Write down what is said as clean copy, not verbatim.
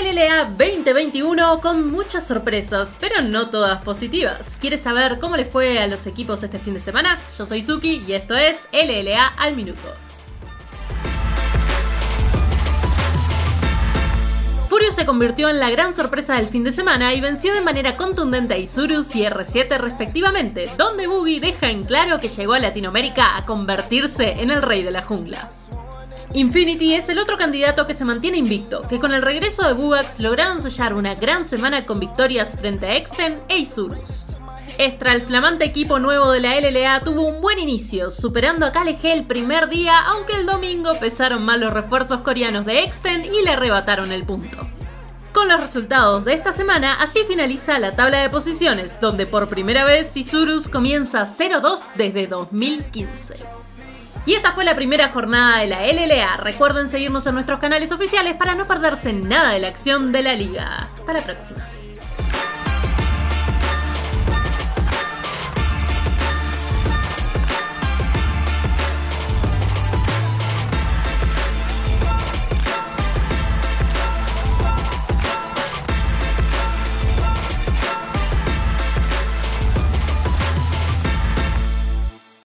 LLA 2021 con muchas sorpresas, pero no todas positivas. ¿Quieres saber cómo le fue a los equipos este fin de semana? Yo soy Suki y esto es LLA al minuto. Furious se convirtió en la gran sorpresa del fin de semana y venció de manera contundente a Isurus y R7 respectivamente, donde Boogie deja en claro que llegó a Latinoamérica a convertirse en el rey de la jungla. Infinity es el otro candidato que se mantiene invicto, que con el regreso de Bugax lograron sellar una gran semana con victorias frente a Exten e Isurus. Extra, el flamante equipo nuevo de la LLA tuvo un buen inicio, superando a KLG el primer día, aunque el domingo pesaron mal los refuerzos coreanos de Exten y le arrebataron el punto. Con los resultados de esta semana, así finaliza la tabla de posiciones, donde por primera vez Isurus comienza 0-2 desde 2015. Y esta fue la primera jornada de la LLA. Recuerden seguirnos en nuestros canales oficiales para no perderse nada de la acción de la liga. Hasta la próxima.